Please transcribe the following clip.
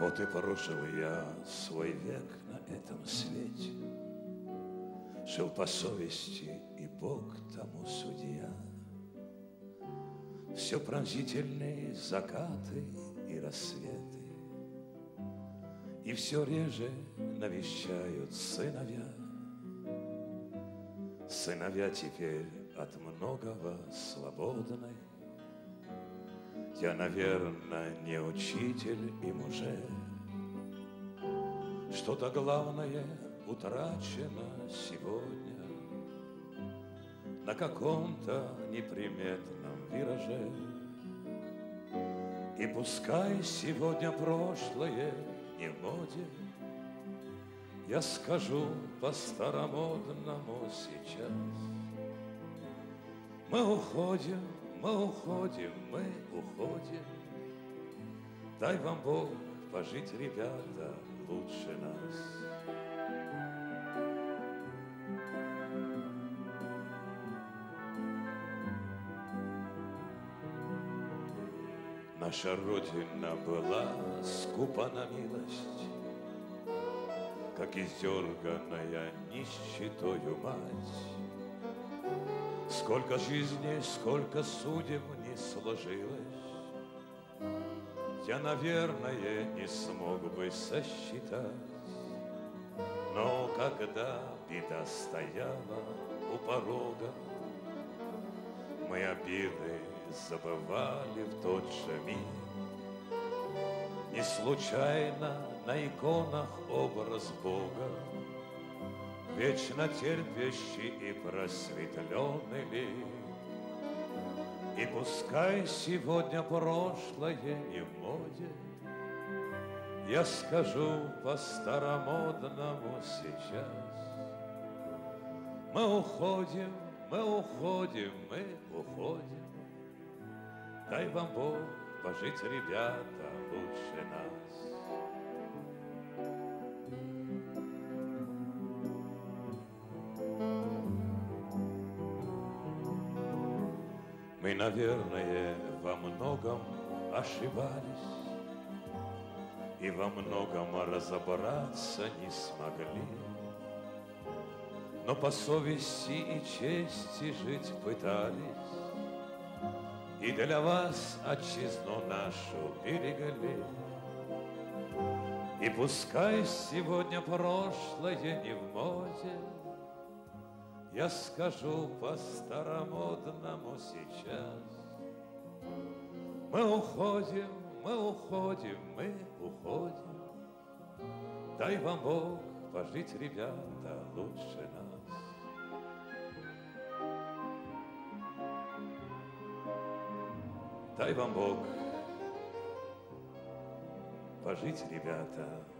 Вот и прожил я свой век на этом свете, жил по совести, и Бог тому судья. Все пронзительные закаты и рассветы, и все реже навещают сыновья. Сыновья теперь от многого свободны. Я, наверное, не учитель им уже. Что-то главное утрачено сегодня на каком-то неприметном вираже. И пускай сегодня прошлое не в моде, я скажу по-старомодному сейчас. Мы уходим, мы уходим, мы уходим. Дай вам Бог пожить, ребята, лучше нас. Наша Родина была скупа на милость, как издерганная нищетою мать. Сколько жизней, сколько судеб не сложилось, я, наверное, не смог бы сосчитать. Но когда беда стояла у порога, мы обиды забывали в тот же миг. Не случайно на иконах образ Бога, вечно терпящий и просветленный лик. И пускай сегодня прошлое не в моде, я скажу по-старомодному сейчас. Мы уходим, мы уходим, мы уходим. Дай вам Бог пожить, ребята, лучше нас. Мы, наверное, во многом ошибались и во многом разобраться не смогли, но по совести и чести жить пытались, и для вас отчизну нашу берегли. И пускай сегодня прошлое не в моде, я скажу по-старомодному сейчас. Мы уходим, мы уходим, мы уходим. Дай вам Бог пожить, ребята, лучше нас. Дай вам Бог пожить, ребята,